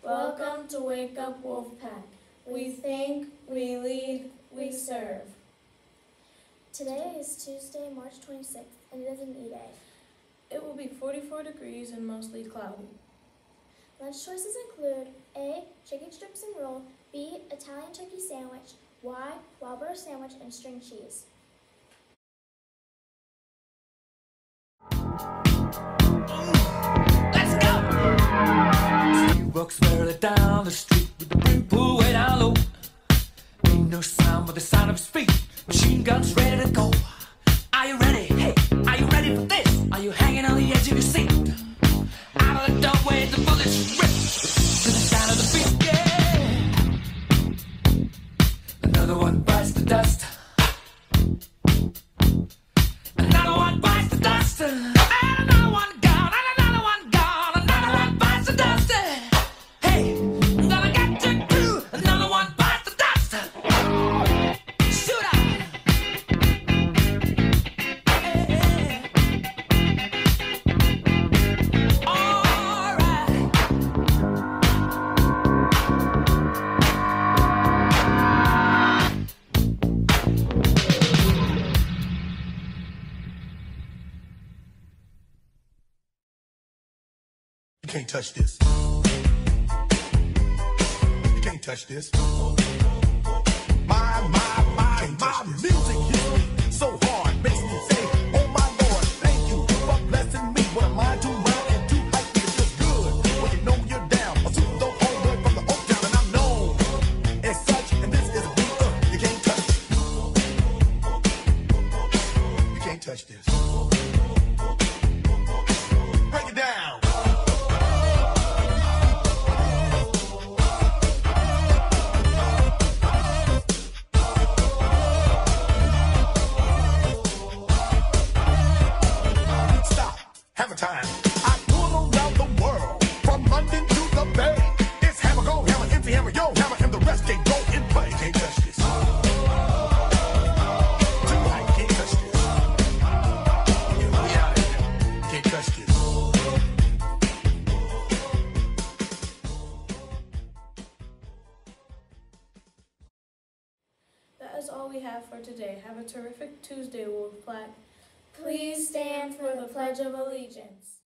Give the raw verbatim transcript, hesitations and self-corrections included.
Welcome to Wake Up Wolfpack. We think, we lead, we serve. Today is Tuesday, March twenty-sixth, and it is an E-Day. It will be forty-four degrees and mostly cloudy. Lunch choices include A. Chicken strips and roll, B. Italian turkey sandwich, Y. Wild butter sandwich and string cheese. Let's go! She walks barely down the street with the brim pulled way down low. Ain't no sound but the sound of his feet. Machine guns ready to go. Are you ready? Hey, are you ready for this? Are you hanging on the edge of your seat? Out of the doorway, the bullets rip to the sound of the beat. Yeah. Another one bites the dust. Another one bites the dust. And another one gone. And another one gone. Another one bites the dust. Hey, I'm gonna get you too. Another one bites the dust. Shoot up. You can't touch this. You can't touch this. My, my, my, my music hits me so hard, makes me say, oh my Lord, thank you for blessing me. What am I too loud and too hype? It's just good when you know you're down. A super dope homeboy from the Oak Town, and I'm known as such. And this is a beat uh, you can't touch. You can't touch this. Break it down. Time. I tour around the world, from London to the Bay. It's hammer, go, hammer, empty hammer, yo, hammer, and the rest can't go in play. Can't touch this. Too high, can't touch this. Yeah, we out here. Can't touch this. That is all we have for today. Have a terrific Tuesday, Wolfpack. Please stand for the Pledge of Allegiance.